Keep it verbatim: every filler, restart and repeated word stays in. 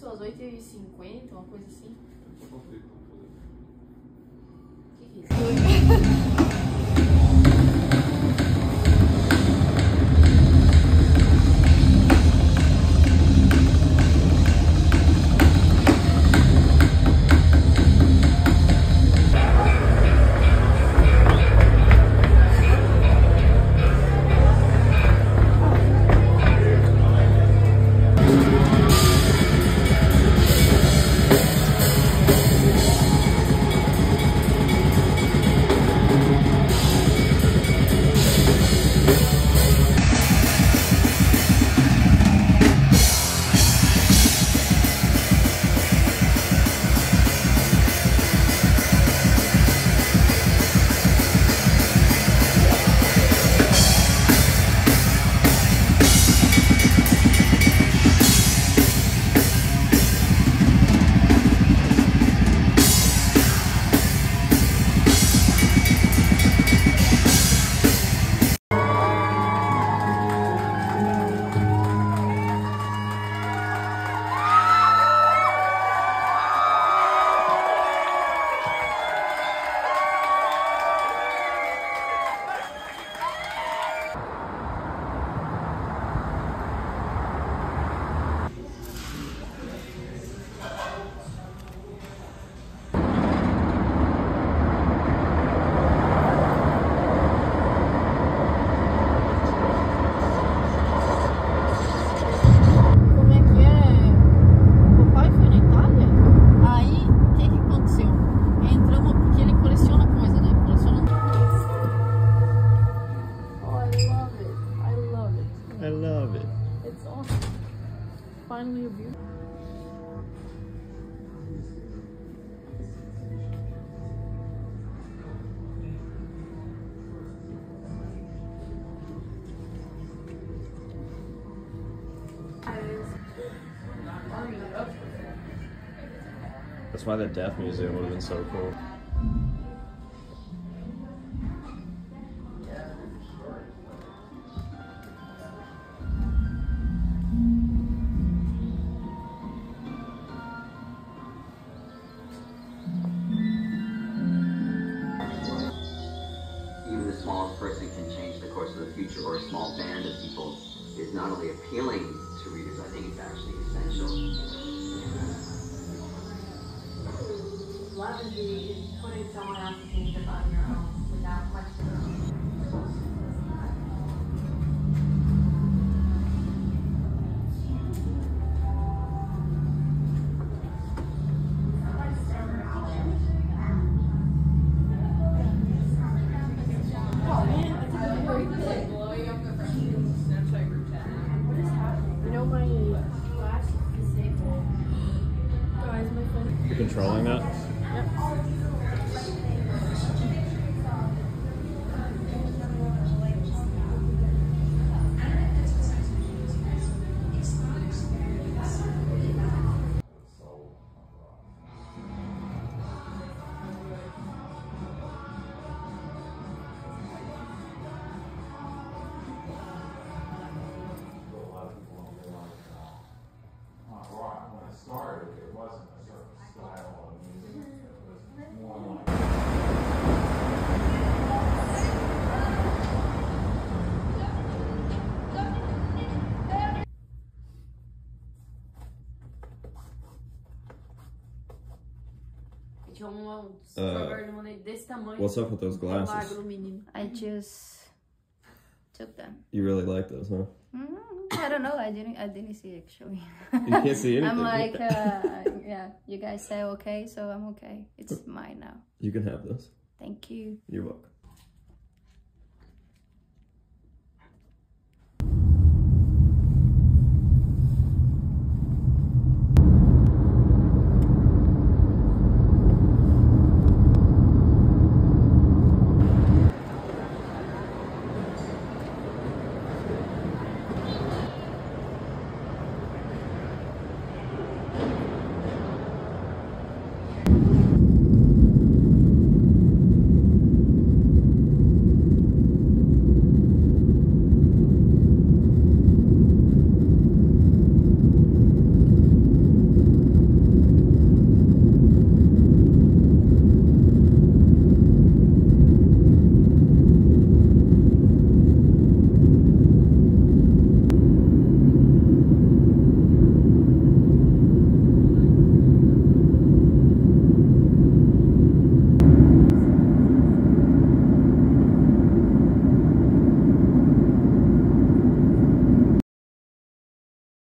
começou às oito e cinquenta, uma coisa assim. O que que é isso? Finally a view. That's why the Deaf Museum would have been so cool. Even the smallest person can change the course of the future, or a small band of people is not only appealing to readers, I think it's actually essential. Love is putting someone else to think about your own without question. You know my class is disabled. Guys, my phone. You're controlling that? Started, it wasn't a certain style of music, it was more like Tinha um uh, desse tamanho. What's up with those glasses? I just took them. You really like those, huh? Mm, I don't know. I didn't. I didn't see actually. You can't see anything. I'm like, uh, yeah. You guys say okay, so I'm okay. It's mine now. You can have this. Thank you. You're welcome.